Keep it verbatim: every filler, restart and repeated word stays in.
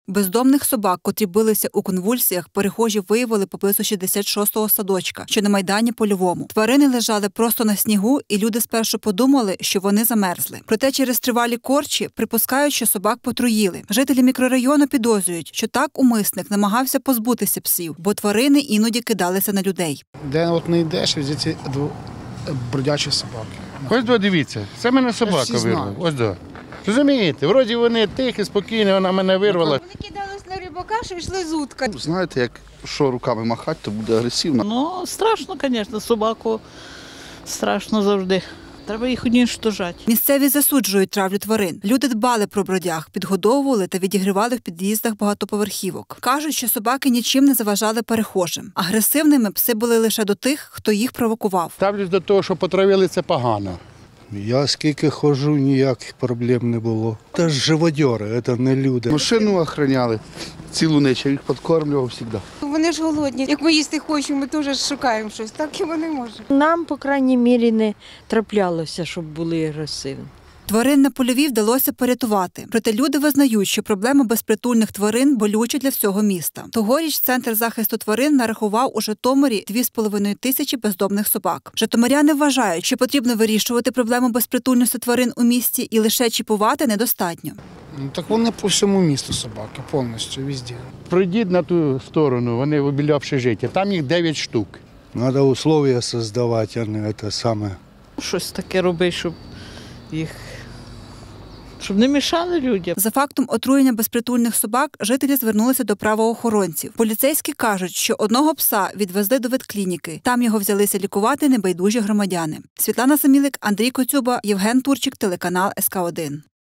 Бездомних собак, котрі билися у конвульсіях, перехожі виявили поблизу шістдесят шостого садочка, що на Майдані Польовому. Тварини лежали просто на снігу, і люди спершу подумали, що вони замерзли. Проте через тривалі корчі припускають, що собак потруїли. Жителі мікрорайону підозрюють, що так умисник намагався позбутися псів, бо тварини іноді кидалися на людей. Де от не йдеш, від ці бродячі собаки. Ось до, дивіться, це мене собака вирвала. Ось до. Розумієте, вроді вони тихі, спокійні, вона мене вирвала. Вони кидались на рибака, що йшли з утка. Знаєте, як що руками махати, то буде агресивно. Ну, страшно, звісно, собаку страшно завжди. Треба їх уничтожати. Місцеві засуджують травлю тварин. Люди дбали про бродяг, підгодовували та відігрівали в під'їздах багатоповерхівок. Кажуть, що собаки нічим не заважали перехожим. Агресивними пси були лише до тих, хто їх провокував. Ставлюсь до того, що потравили, це погано. Я скільки ходжу, ніяких проблем не було. Це ж живодьори, це не люди. Машину охороняли цілу ніч, я їх підкормлював завжди. Вони ж голодні. Як ми їсти хочемо, ми теж шукаємо щось. Так і вони можуть. Нам, по крайній мірі, не траплялося, щоб були агресивні. Тварин на Польовій вдалося порятувати. Проте люди визнають, що проблема безпритульних тварин болюча для всього міста. Тогоріч Центр захисту тварин нарахував у Житомирі дві з половиною тисячі бездомних собак. Житомиряни вважають, що потрібно вирішувати проблему безпритульності тварин у місті і лише чіпувати недостатньо. Ну, так вони по всьому місту собаки, повністю, везде. Пройдіть на ту сторону, вони біля общежиття, там їх дев'ять штук. Треба умови створювати, а не це саме. Щось таке робити, щоб їх... щоб не мішали людям. За фактом отруєння безпритульних собак жителі звернулися до правоохоронців. Поліцейські кажуть, що одного пса відвезли до ветклініки. Там його взялися лікувати небайдужі громадяни. Світлана Самілик, Андрій Коцюба, Євген Турчик, телеканал ес ка один.